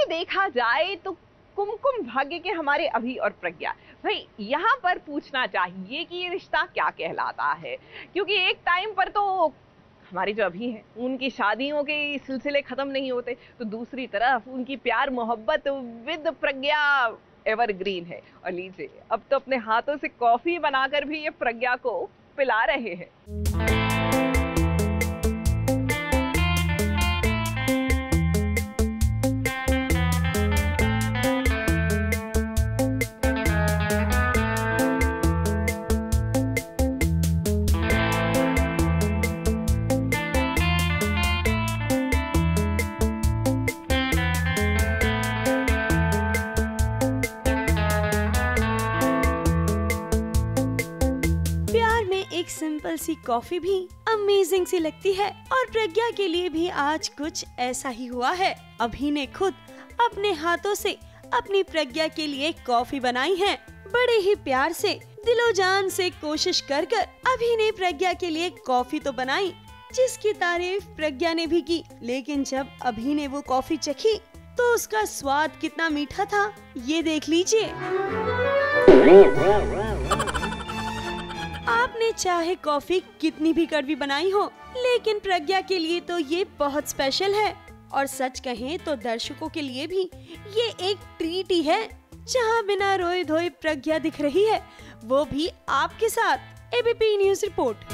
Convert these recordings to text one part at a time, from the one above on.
वैसे देखा जाए तो कुमकुम भाग्य के हमारे अभी और प्रज्ञा भाई यहाँ पर पूछना चाहिए कि ये रिश्ता क्या कहलाता है, क्योंकि एक टाइम पर तो हमारे जो अभी हैं उनकी शादियों के सिलसिले खत्म नहीं होते, तो दूसरी तरफ उनकी प्यार मोहब्बत विद प्रज्ञा एवरग्रीन है। और लीजिए अब तो अपने हाथों से कॉफी बनाकर भी ये प्रज्ञा को पिला रहे हैं। एक सिंपल सी कॉफी भी अमेजिंग सी लगती है और प्रज्ञा के लिए भी आज कुछ ऐसा ही हुआ है। अभी ने खुद अपने हाथों से अपनी प्रज्ञा के लिए कॉफी बनाई है। बड़े ही प्यार से दिलो जान से कोशिश कर अभी ने प्रज्ञा के लिए कॉफी तो बनाई, जिसकी तारीफ प्रज्ञा ने भी की। लेकिन जब अभी ने वो कॉफी चखी तो उसका स्वाद कितना मीठा था, ये देख लीजिए। आपने चाहे कॉफी कितनी भी कड़वी बनाई हो, लेकिन प्रज्ञा के लिए तो ये बहुत स्पेशल है। और सच कहें तो दर्शकों के लिए भी ये एक ट्रीट ही है, जहां बिना रोए धोए प्रज्ञा दिख रही है, वो भी आपके साथ। ABP news report.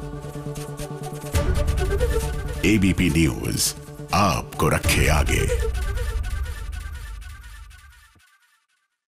ABP news आपको रखे आगे।